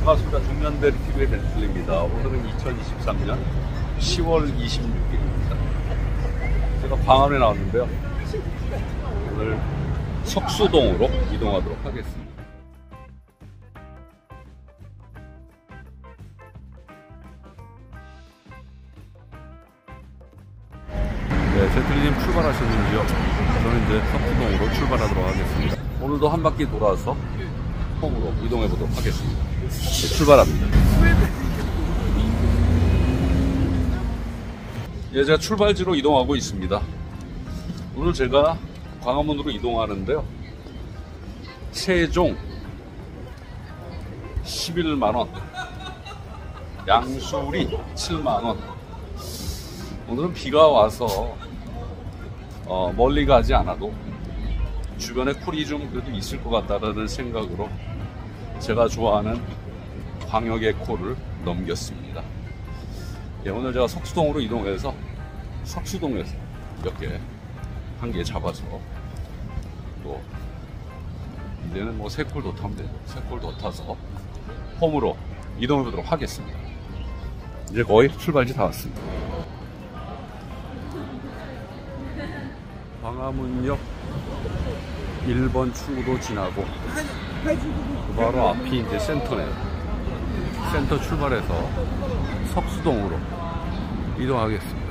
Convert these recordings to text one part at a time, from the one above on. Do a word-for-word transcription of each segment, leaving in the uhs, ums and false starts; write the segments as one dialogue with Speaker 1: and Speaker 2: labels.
Speaker 1: 반갑습니다. 중년대리 티비의 벤틀리입니다. 오늘은 이천이십삼 년 시월 이십육일입니다. 제가 광화문에 나왔는데요. 오늘 석수동으로 이동하도록 하겠습니다. 네, 벤틀리님 출발하셨는지요? 저는 이제 석수동으로 출발하도록 하겠습니다. 오늘도 한 바퀴 돌아서 홈으로 이동해 보도록 하겠습니다. 네, 출발합니다. 예, 제가 출발지로 이동하고 있습니다. 오늘 제가 광화문으로 이동하는데요. 세종 십일만 원, 양수리 칠만 원. 오늘은 비가 와서 어, 멀리 가지 않아도 주변에 쿨이 좀 그래도 있을 것 같다라는 생각으로 제가 좋아하는 광역의 콜을 넘겼습니다. 예, 오늘 제가 석수동으로 이동해서 석수동에서 몇 개, 한 개 잡아서 또 이제는 뭐 세 콜 더 타면 되죠. 세 콜 더 타서 홈으로 이동해 보도록 하겠습니다. 이제 거의 출발지 다 왔습니다. 광화문역 일 번 출구도 지나고 바로 앞이 이제 센터네요. 센터 출발해서 석수동으로 이동하겠습니다.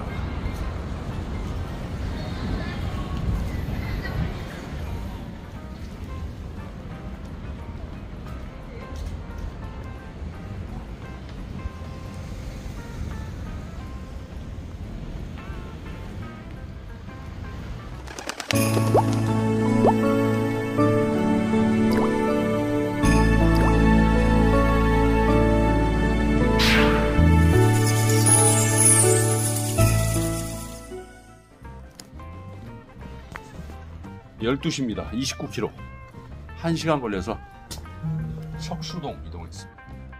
Speaker 1: 열두 시입니다. 이십구 킬로미터. 한 시간 걸려서 석수동 이동했습니다.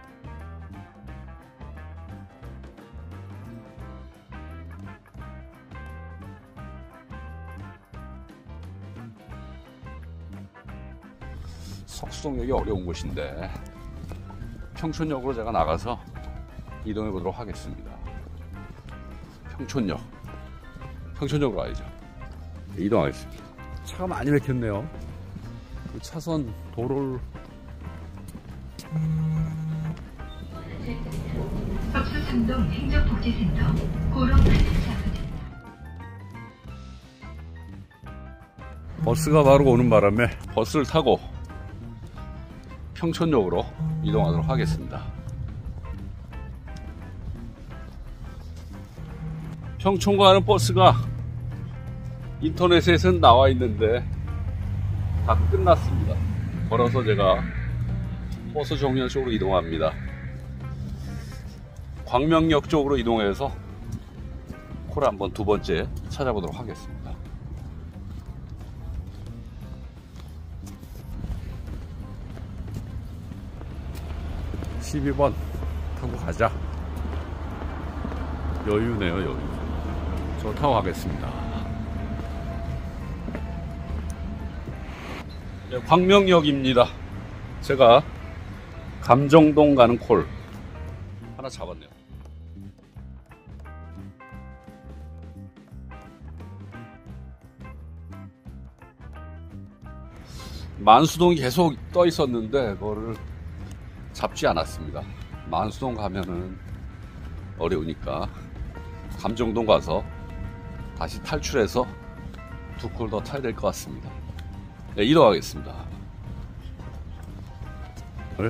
Speaker 1: 석수동역이 어려운 곳인데 평촌역으로 제가 나가서 이동해 보도록 하겠습니다. 평촌역. 평촌역으로 와야죠. 이동하겠습니다. 차가 많이 막혔네요. 차선 도로를
Speaker 2: 석수삼동 행정복지센터 고롱관찰사입니다.
Speaker 1: 버스가 바로 오는 바람에 버스를 타고 평촌역으로 이동하도록 하겠습니다. 평촌 가는 버스가 인터넷에선 나와 있는데 다 끝났습니다. 걸어서 제가 버스 정류장 쪽으로 이동합니다. 광명역 쪽으로 이동해서 콜 한번 두 번째 찾아보도록 하겠습니다. 십이 번 타고 가자. 여유네요, 여유. 저 타고 가겠습니다. 네, 광명역입니다. 제가 감정동 가는 콜 하나 잡았네요. 만수동이 계속 떠 있었는데 그거를 잡지 않았습니다. 만수동 가면은 어려우니까 감정동 가서 다시 탈출해서 두 콜 더 타야 될 것 같습니다. 네, 이동하겠습니다. 오늘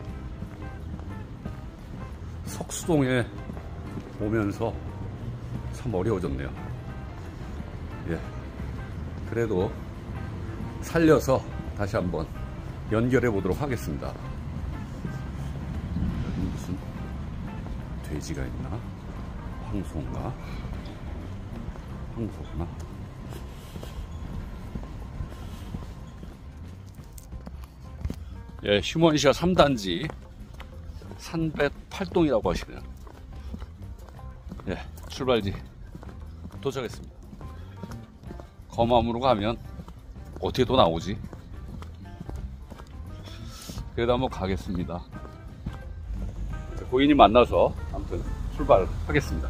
Speaker 1: 석수동에 오면서 참 어려워졌네요. 예, 그래도 살려서 다시 한번 연결해 보도록 하겠습니다. 여기 무슨 돼지가 있나? 황소인가? 황소구나. 예, 휴먼시아 삼 단지 삼백팔 동이라고 하시네요. 예, 출발지 도착했습니다. 검암으로 가면 어떻게 또 나오지? 그래도 한번 가겠습니다. 고객님 만나서 아무튼 출발하겠습니다.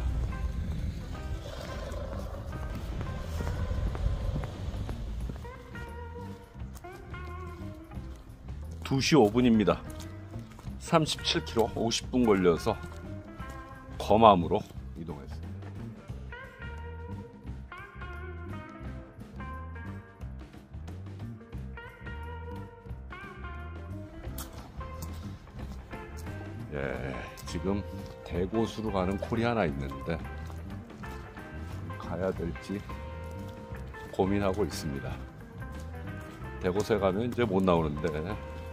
Speaker 1: 두 시 오 분입니다. 삼십칠 킬로미터 오십 분 걸려서 검암으로 이동했습니다. 예, 지금 대고수로 가는 콜이 하나 있는데 가야 될지 고민하고 있습니다. 대고수에 가면 이제 못 나오는데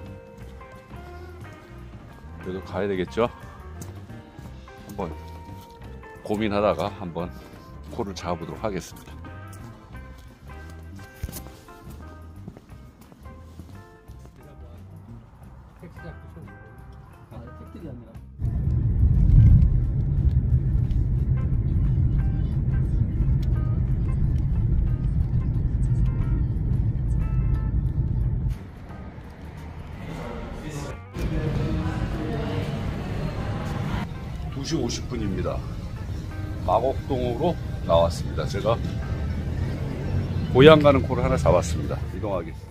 Speaker 1: 그래도 가야 되겠죠? 한번 고민하다가 한번 콜을 잡아보도록 하겠습니다. 두 시 오십 분입니다. 마곡동으로 나왔습니다. 제가 고향 가는 콜을 하나 잡았습니다. 이동하겠습니다.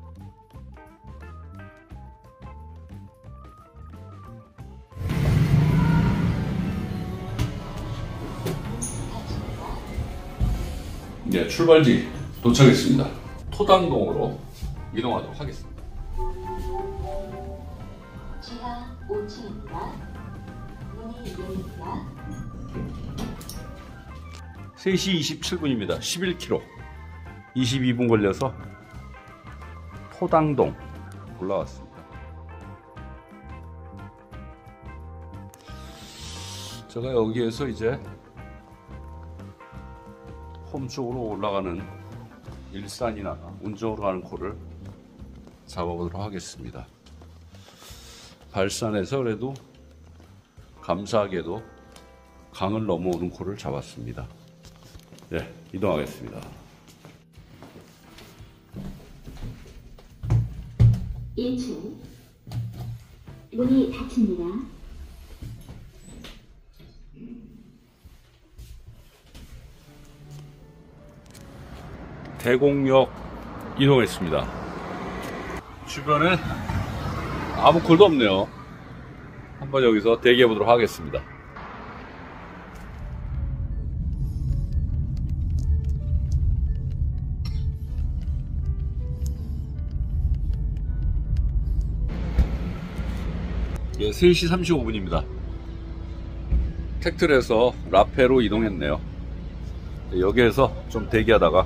Speaker 1: 네, 출발지 도착했습니다. 토당동으로 이동하도록 하겠습니다.
Speaker 2: 지하 오 층입니다.
Speaker 1: 세 시 이십칠 분입니다. 십일 킬로미터 이십이 분 걸려서 토당동 올라왔습니다. 제가 여기에서 이제 홈 쪽으로 올라가는 일산이나 운정으로 가는 콜을 잡아보도록 하겠습니다. 발산에서 그래도 감사하게도 강을 넘어오는 콜을 잡았습니다. 네, 이동하겠습니다.
Speaker 2: 일 층 문이 닫힙니다.
Speaker 1: 대곡역 이동했습니다. 주변에 아무 콜도 없네요. 한번 여기서 대기해 보도록 하겠습니다. 예, 세 시 삼십오 분입니다. 택트에서 라페로 이동했네요. 여기에서 좀 대기하다가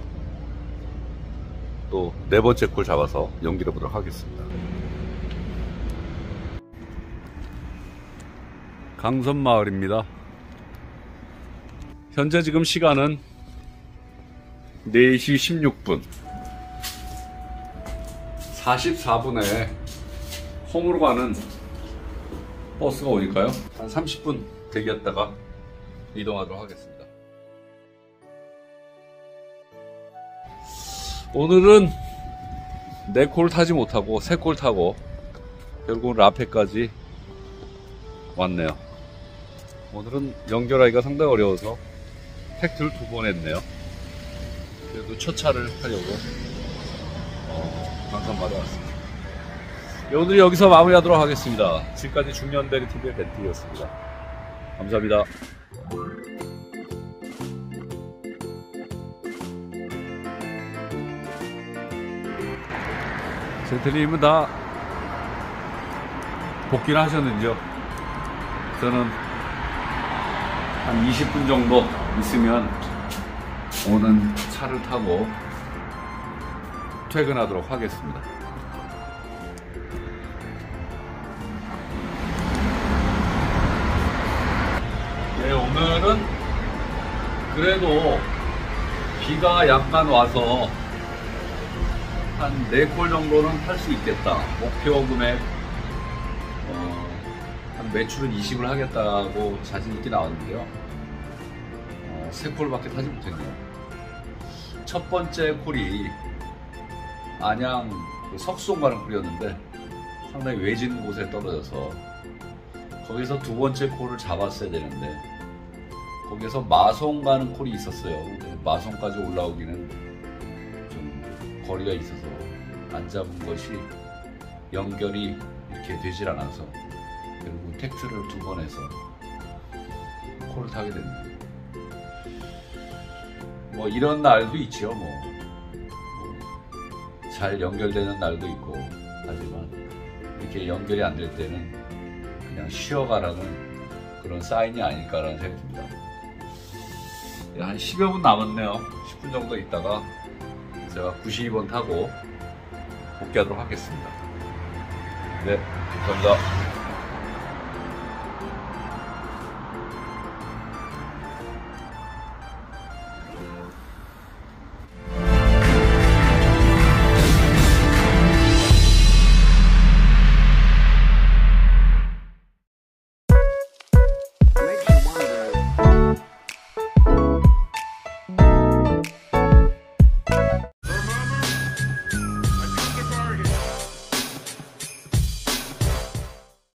Speaker 1: 또 네 번째 콜 잡아서 연기해 보도록 하겠습니다. 강선마을입니다. 현재 지금 시간은 네 시 십육 분. 사십사 분에 홈으로 가는 버스가 오니까요. 한 삼십 분 대기했다가 이동하도록 하겠습니다. 오늘은 네 콜 타지 못하고 세 콜 타고 결국은 라페까지 왔네요. 오늘은 연결하기가 상당히 어려워서 택트를 두 번 했네요. 그래도 첫 차를 하려고 어, 강산마을에 왔습니다. 오늘 여기서 마무리하도록 하겠습니다. 지금까지 중년대리티비의 벤티였습니다. 감사합니다. 젠틀님은 다 복귀를 하셨는지요? 저는 한 이십 분 정도 있으면 오는 차를 타고 퇴근하도록 하겠습니다. 네, 오늘은 그래도 비가 약간 와서 한 네 콜 정도는 탈 수 있겠다. 목표 금액 어, 한 매출은 이십을 하겠다고 자신 있게 나왔는데요. 어, 세 콜밖에 타지 못했네요. 첫 번째 콜이 안양 그 석송 가는 콜이었는데 상당히 외진 곳에 떨어져서 거기서 두 번째 콜을 잡았어야 되는데 거기서 마송 가는 콜이 있었어요. 근데 마송까지 올라오기는 좀 거리가 있어서 안 잡은 것이 연결이 이렇게 되질 않아서 결국 택트를 두 번 해서 콜을 타게 됩니다. 뭐 이런 날도 있죠. 뭐 잘 연결되는 날도 있고 하지만 이렇게 연결이 안 될 때는 그냥 쉬어가라는 그런 사인이 아닐까라는 생각이 듭니다. 한 십여 분 남았네요. 십 분 정도 있다가 제가 구십이 번 타고 복귀하도록 하겠습니다. 네, 감사합니다.